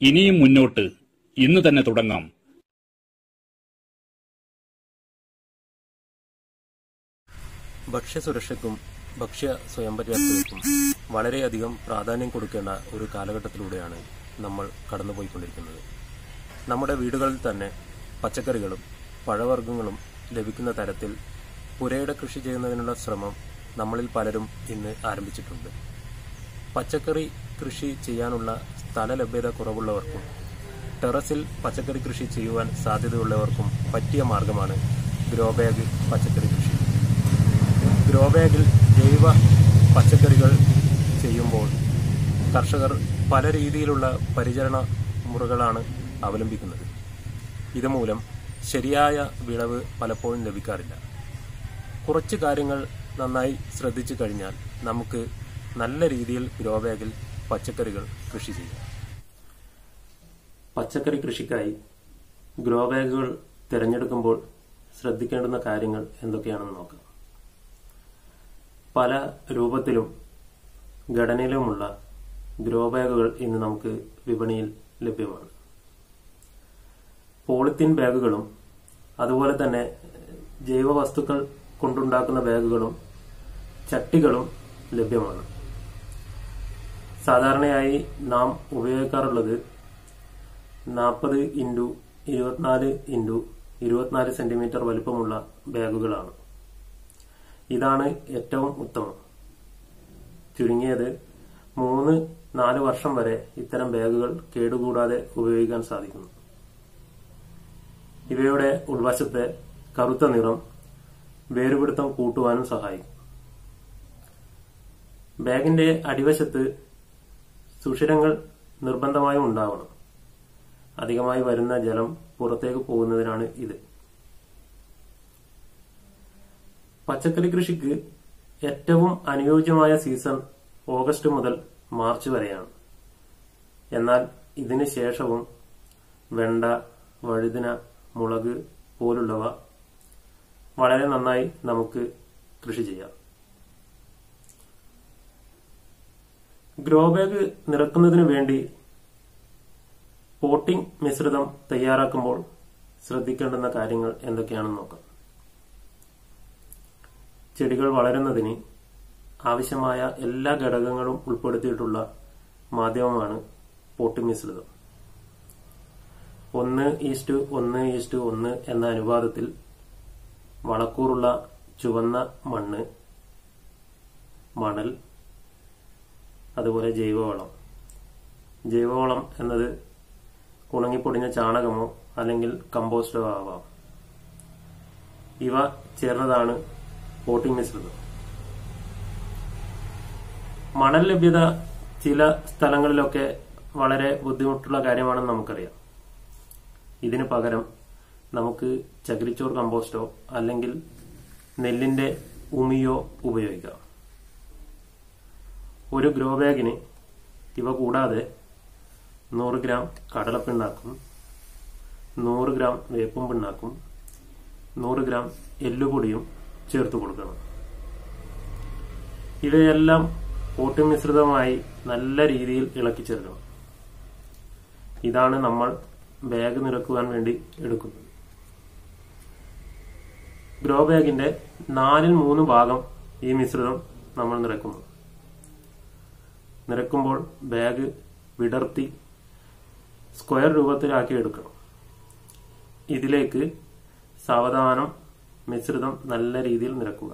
ഇനിയും മുന്നോട്ട് ഇന്ന് തന്നെ തുടങ്ങാം. ഭക്ഷ്യസുരക്ഷയ്ക്കും ഭക്ഷ്യ സ്വയം പര്യാപ്തതയ്ക്കും വളരെയധികം പ്രാധാന്യം കൊടുക്കേണ്ട ഒരു കാലഘട്ടത്തിലൂടെയാണ് നമ്മൾ കടന്നുപോയിക്കൊണ്ടിരിക്കുന്നത്. നമ്മുടെ വീടുകളിൽ തന്നെ പച്ചക്കറികളും പഴവർഗ്ഗങ്ങളും ലഭിക്കുന്ന തരത്തിൽ പുരയിട കൃഷി ചെയ്യുന്നതിനുള്ള ശ്രമം നമ്മളിൽ പലരും ഇന്ന് ആരംഭിച്ചിട്ടുണ്ട്. പച്ചക്കറി കൃഷി ചെയ്യാനുള്ള സ്ഥല ലഭ്യത കുറവുള്ളവർക്കും ടെറസിൽ പച്ചക്കറി കൃഷി ചെയ്യുവാൻ സാധ്യതയുള്ളവർക്കും പറ്റിയ മാർഗമാണ് ഗ്രോ ബാഗ് പച്ചക്കറി കൃഷി. ഗ്രോ ബാഗിൽ ജൈവ പച്ചക്കറികൾ ചെയ്യുമ്പോൾ കർഷകർ പല രീതിയിലുള്ള പരിചരണ മുറകളാണ് അവലംബിക്കുന്നത്. ഇതുമൂലം ശരിയായ വിളവ് പലപ്പോഴും ലഭിക്കാറില്ല. കുറച്ച് കാര്യങ്ങൾ നന്നായി ശ്രദ്ധിച്ചു കഴിഞ്ഞാൽ നമുക്ക് നല്ല രീതിയിൽ ഗ്രോ ബാഗിൽ പച്ചക്കറികൾ കൃഷി ചെയ്യാം. പച്ചക്കറി കൃഷിക്കായി ഗ്രോ ബാഗുകൾ തിരഞ്ഞെടുക്കുമ്പോൾ ശ്രദ്ധിക്കേണ്ടുന്ന കാര്യങ്ങൾ എന്തൊക്കെയാണെന്ന് നോക്കാം. പല രൂപത്തിലും ഘടനയിലുമുള്ള ഗ്രോ ബാഗുകൾ ഇന്ന് നമുക്ക് വിപണിയിൽ ലഭ്യമാണ്. പോളിത്തീൻ ബാഗുകളും അതുപോലെ തന്നെ ജൈവ വസ്തുക്കൾ കൊണ്ടുണ്ടാക്കുന്ന ബാഗുകളും ചട്ടികളും ലഭ്യമാണ്. സാധാരണയായി നാം ഉപയോഗിക്കാറുള്ളത് 40x24x24 സെന്റിമീറ്റർ വലിപ്പമുള്ള ബാഗുകളാണ്. ഇതാണ് ഏറ്റവും ഉത്തമം. ചുരുങ്ങിയത് 3-4 വർഷം വരെ ഇത്തരം ബാഗുകൾ കേടുകൂടാതെ ഉപയോഗിക്കാൻ സാധിക്കുന്നു. ഇവയുടെ ഉൾവശത്തെ കറുത്ത നിറം വേരുപിടുത്തം കൂട്ടുവാനും സഹായിക്കും. ബാഗിന്റെ അടിവശത്ത് സുഷിരങ്ങൾ നിർബന്ധമായും ഉണ്ടാവണം. അധികമായി വരുന്ന ജലം പുറത്തേക്ക് പോകുന്നതിനാണ് ഇത്. പച്ചക്കറി കൃഷിക്ക് ഏറ്റവും അനുയോജ്യമായ സീസൺ ഓഗസ്റ്റ് മുതൽ മാർച്ച് വരെയാണ്. എന്നാൽ ഇതിന് ശേഷവും വെണ്ട, വഴുതിന, മുളക് പോലുള്ളവ വളരെ നന്നായി നമുക്ക് കൃഷി ചെയ്യാം. ഗ്രോ ബാഗ് നിറക്കുന്നതിനു വേണ്ടി പോട്ടിംഗ് മിശ്രിതം തയ്യാറാക്കുമ്പോൾ ശ്രദ്ധിക്കേണ്ടുന്ന കാര്യങ്ങൾ എന്തൊക്കെയാണെന്ന് നോക്കാം. ചെടികൾ വളരുന്നതിന് ആവശ്യമായ എല്ലാ ഘടകങ്ങളും ഉൾപ്പെടുത്തിയിട്ടുള്ള മാധ്യമമാണ് പോട്ടിംഗ് മിശ്രിതം. 1:1:1 എന്ന അനുപാതത്തിൽ വളക്കൂറുള്ള ചുവന്ന മണ്ണ്, മണൽ, അതുപോലെ ജൈവവളം. ജൈവവളം എന്നത് ഉണങ്ങിപ്പൊടിഞ്ഞ ചാണകമോ അല്ലെങ്കിൽ കമ്പോസ്റ്റോ ആവാം. ഇവ ചേർന്നതാണ് പോട്ടിംഗ് മിശ്രിതം. മണൽ ലഭ്യത ചില സ്ഥലങ്ങളിലൊക്കെ വളരെ ബുദ്ധിമുട്ടുള്ള കാര്യമാണെന്ന് നമുക്കറിയാം. ഇതിനു പകരം നമുക്ക് ചകിരിച്ചോർ കമ്പോസ്റ്റോ അല്ലെങ്കിൽ നെല്ലിന്റെ ഉമിയോ ഉപയോഗിക്കാം. ഒരു ഗ്രോ ബാഗിന് ഇവ കൂടാതെ 100 ഗ്രാം കടലപ്പിണ്ണാക്കും, 100 ഗ്രാം വേപ്പും പിണ്ണാക്കും, 100 ഗ്രാം എല്ലുപൊടിയും ചേർത്ത് കൊടുക്കണം. ഇവയെല്ലാം പോട്ടിംഗ് മിശ്രിതമായി നല്ല രീതിയിൽ ഇളക്കി ചേർക്കണം. ഇതാണ് നമ്മൾ ബാഗ് നിറക്കുവാൻ വേണ്ടി എടുക്കുന്നത്. ഗ്രോ ബാഗിന്റെ 4/3 ഭാഗം ഈ മിശ്രിതം നമ്മൾ നിറക്കുന്നു. നിറക്കുമ്പോൾ ബാഗ് വിടർത്തി സ്ക്വയർ രൂപത്തിലാക്കി എടുക്കണം. ഇതിലേക്ക് സാവധാനം മിശ്രിതം നല്ല രീതിയിൽ നിറക്കുക.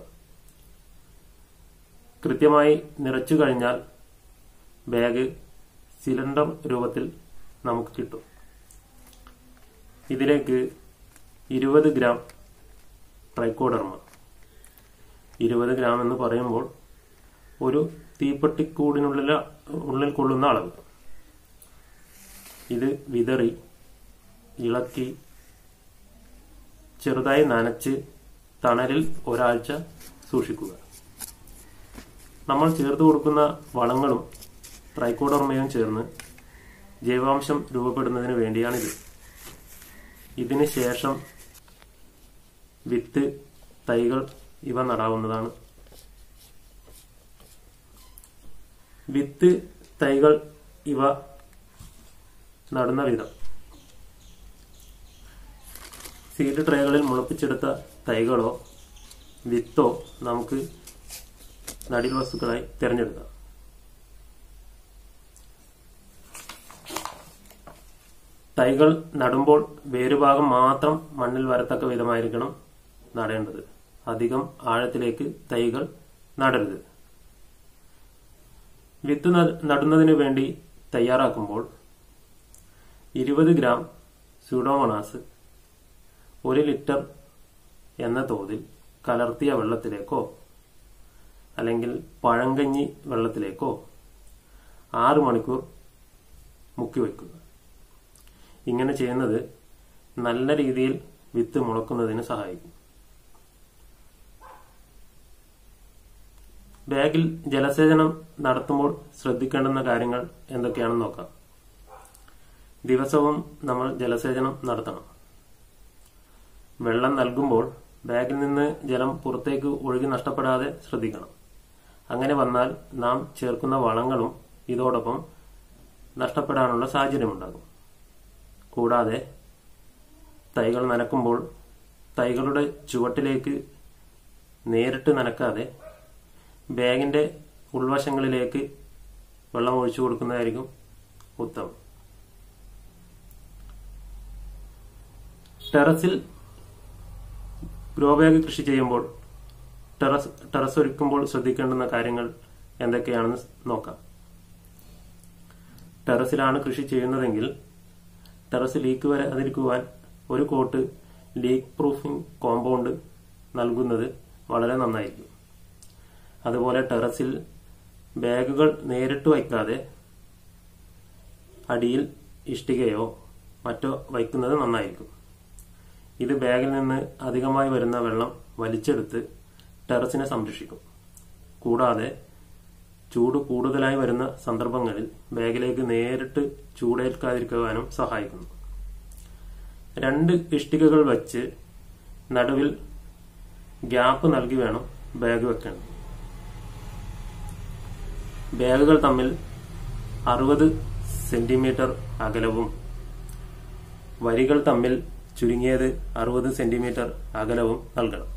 കൃത്യമായി നിറച്ചു കഴിഞ്ഞാൽ ബാഗ് സിലിണ്ടർ രൂപത്തിൽ നമുക്ക് കിട്ടും. ഇതിലേക്ക് 20 ഗ്രാം ട്രൈക്കോഡർമ, 20 ഗ്രാം എന്ന് പറയുമ്പോൾ ഒരു തീപ്പെട്ടിക്കൂടിനുള്ളിൽ കൊള്ളുന്ന അളവ്. ഇത് വിതറി ഇളക്കി ചെറുതായി നനച്ച് തണലിൽ ഒരാഴ്ച സൂക്ഷിക്കുക. നമ്മൾ ചേർത്ത് കൊടുക്കുന്ന വളങ്ങളും ട്രൈക്കോഡർമയും ചേർന്ന് ജൈവാംശം രൂപപ്പെടുന്നതിന് വേണ്ടിയാണിത്. ഇതിന് ശേഷം വിത്ത്, തൈകൾ ഇവ നടാവുന്നതാണ്. വിത്ത്, തൈകൾ ഇവ നടുന്ന വിധം. സീഡ് ട്രേകളിൽ മുളപ്പിച്ചെടുത്ത തൈകളോ വിത്തോ നമുക്ക് നടീൽ വസ്തുക്കളായി തിരഞ്ഞെടുക്കാം. തൈകൾ നടുമ്പോൾ വേരുഭാഗം മാത്രം മണ്ണിൽ വരത്തക്ക വിധമായിരിക്കണം നടേണ്ടത്. അധികം ആഴത്തിലേക്ക് തൈകൾ നടരുത്. വിത്ത് നടുന്നതിനു വേണ്ടി തയ്യാറാക്കുമ്പോൾ 20 ഗ്രാം സ്യൂഡോമോണാസ് 1 ലിറ്റർ എന്ന തോതിൽ കലർത്തിയ വെള്ളത്തിലേക്കോ അല്ലെങ്കിൽ പഴങ്കഞ്ഞി വെള്ളത്തിലേക്കോ 6 മണിക്കൂർ മുക്കി വയ്ക്കുക. ഇങ്ങനെ ചെയ്യുന്നത് നല്ല രീതിയിൽ വിത്ത് മുളക്കുന്നതിന് സഹായിക്കും. ബാഗിൽ ജലസേചനം നടത്തുമ്പോൾ ശ്രദ്ധിക്കേണ്ടുന്ന കാര്യങ്ങൾ എന്തൊക്കെയാണെന്ന് നോക്കാം. ദിവസവും നമ്മൾ ജലസേചനം നടത്തണം. വെള്ളം നൽകുമ്പോൾ ബാഗിൽ നിന്ന് ജലം പുറത്തേക്ക് ഒഴുകി നഷ്ടപ്പെടാതെ ശ്രദ്ധിക്കണം. അങ്ങനെ വന്നാൽ നാം ചേർക്കുന്ന വളങ്ങളും ഇതോടൊപ്പം നഷ്ടപ്പെടാനുള്ള സാഹചര്യമുണ്ടാകും. കൂടാതെ തൈകൾ നനക്കുമ്പോൾ തൈകളുടെ ചുവട്ടിലേക്ക് നേരിട്ട് നനക്കാതെ ബാഗിന്റെ ഉൾവശങ്ങളിലേക്ക് വെള്ളം ഒഴിച്ചു കൊടുക്കുന്നതായിരിക്കും ഉത്തമം. ടെറസിൽ ഗ്രോ ബാഗ് കൃഷി ചെയ്യുമ്പോൾ ടെറസ് ഒരുക്കുമ്പോൾ ശ്രദ്ധിക്കേണ്ടുന്ന കാര്യങ്ങൾ എന്തൊക്കെയാണെന്ന് നോക്കാം. ടെറസിലാണ് കൃഷി ചെയ്യുന്നതെങ്കിൽ ടെറസ് ലീക്ക് വരാതിരിക്കുവാൻ ഒരു കോട്ട് ലീക്ക് പ്രൂഫിംഗ് കോമ്പൗണ്ട് നൽകുന്നത് വളരെ നന്നായിരിക്കും. അതുപോലെ ടെറസിൽ ബാഗുകൾ നേരിട്ട് വയ്ക്കാതെ അടിയിൽ ഇഷ്ടികയോ മറ്റോ വയ്ക്കുന്നത് നന്നായിരിക്കും. ഇത് ബാഗിൽ നിന്ന് അധികമായി വരുന്ന വെള്ളം വലിച്ചെടുത്ത് ടെറസിനെ സംരക്ഷിക്കും. കൂടാതെ ചൂട് കൂടുതലായി വരുന്ന സന്ദർഭങ്ങളിൽ ബാഗിലേക്ക് നേരിട്ട് ചൂടേൽക്കാതിരിക്കുവാനും സഹായിക്കുന്നു. 2 ഇഷ്ടികകൾ വച്ച് നടുവിൽ ഗ്യാപ്പ് നൽകി വേണം ബാഗ് വെക്കേണ്ടത്. ബാഗുകൾ തമ്മിൽ 60 സെന്റിമീറ്റർ അകലവും വരികൾ തമ്മിൽ ചുരുങ്ങിയത് 60 സെന്റിമീറ്റർ അകലവും നൽകണം.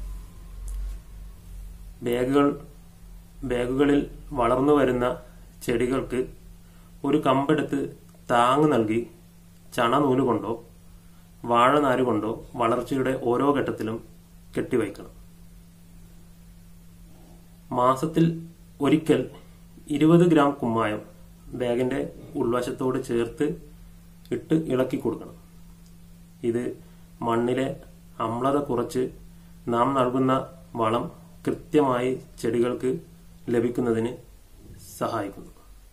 ബാഗുകളിൽ വളർന്നു വരുന്ന ചെടികൾക്ക് ഒരു കമ്പെടുത്ത് താങ്ങ് നൽകി ചണനൂലുകൊണ്ടോ വാഴനാരുകൊണ്ടോ വളർച്ചയുടെ ഓരോ ഘട്ടത്തിലും കെട്ടിവയ്ക്കണം. മാസത്തിൽ ഒരിക്കൽ 20 ഗ്രാം കുമ്മായം ബാഗിന്റെ ഉൾവശത്തോട് ചേർത്ത് ഇട്ട് ഇളക്കി കൊടുക്കണം. ഇത് മണ്ണിലെ അമ്ലത കുറച്ച് നാം നൽകുന്ന വളം കൃത്യമായി ചെടികൾക്ക് ലഭിക്കുന്നതിന് സഹായിക്കുന്നു.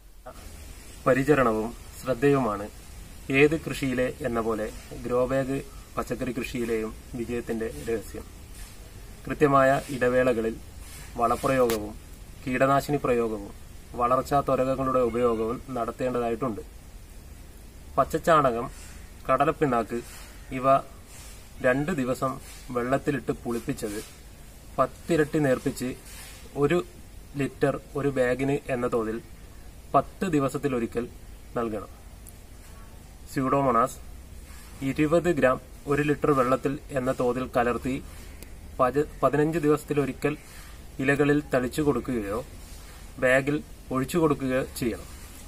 പരിചരണവും ശ്രദ്ധയുമാണ് ഏത് കൃഷിയിലെ എന്ന പോലെ ഗ്രോ ബാഗ് പച്ചക്കറി കൃഷിയിലെയും വിജയത്തിന്റെ രഹസ്യം. കൃത്യമായ ഇടവേളകളിൽ വളപ്രയോഗവും കീടനാശിനി പ്രയോഗവും വളർച്ചാ ത്വരകങ്ങളുടെ ഉപയോഗവും നടത്തേണ്ടതായിട്ടുണ്ട്. പച്ചച്ചാണകം, കടലപ്പിണ്ണാക്ക് ഇവ 2 ദിവസം വെള്ളത്തിലിട്ട് പുളിപ്പിച്ചത് 10 ഇരട്ടി നേർപ്പിച്ച് 1 ലിറ്റർ ഒരു ബാഗിന് എന്ന തോതിൽ 10 ദിവസത്തിലൊരിക്കൽ നൽകണം. സ്യൂഡോമോണാസ് 20 ഗ്രാം 1 ലിറ്റർ വെള്ളത്തിൽ എന്ന തോതിൽ കലർത്തി 15 ദിവസത്തിലൊരിക്കൽ ഇലകളിൽ തളിച്ചു കൊടുക്കുകയോ ബാഗിൽ ഒഴിച്ചു കൊടുക്കുകയോ ചെയ്യണം.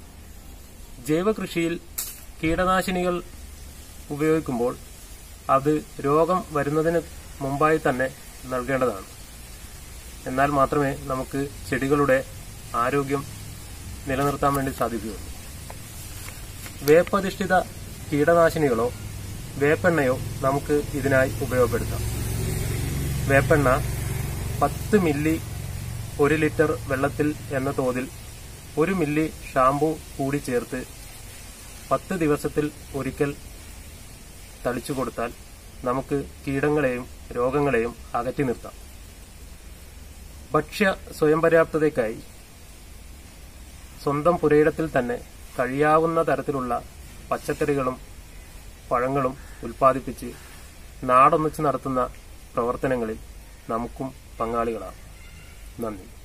ജൈവ കൃഷിയിൽ കീടനാശിനികൾ ഉപയോഗിക്കുമ്പോൾ അത് രോഗം വരുന്നതിന് മുമ്പായി തന്നെ നൽകേണ്ടതാണ്. എന്നാൽ മാത്രമേ നമുക്ക് ചെടികളുടെ ആരോഗ്യം നിലനിർത്താൻ വേണ്ടി സാധിക്കുകയുള്ളൂ. വേപ്പധിഷ്ഠിത കീടനാശിനികളോ വേപ്പെണ്ണയോ നമുക്ക് ഇതിനായി ഉപയോഗപ്പെടുത്താം. വേപ്പെണ്ണ 10 മില്ലി 1 ലിറ്റർ വെള്ളത്തിൽ എന്ന തോതിൽ 1 മില്ലി ഷാംപൂ കൂടി ചേർത്ത് 10 ദിവസത്തിൽ ഒരിക്കൽ തളിച്ചു കൊടുത്താൽ നമുക്ക് കീടങ്ങളെയും രോഗങ്ങളെയും അകറ്റി നിർത്താം. ഭക്ഷ്യ സ്വയം പര്യാപ്തതയ്ക്കായി സ്വന്തം പുരയിടത്തിൽ തന്നെ കഴിയാവുന്ന തരത്തിലുള്ള പച്ചക്കറികളും പഴങ്ങളും ഉൽപ്പാദിപ്പിച്ച് നാടൊന്നിച്ച് നടത്തുന്ന പ്രവർത്തനങ്ങളിൽ നമുക്കും പങ്കാളികളാണ്. നന്ദി.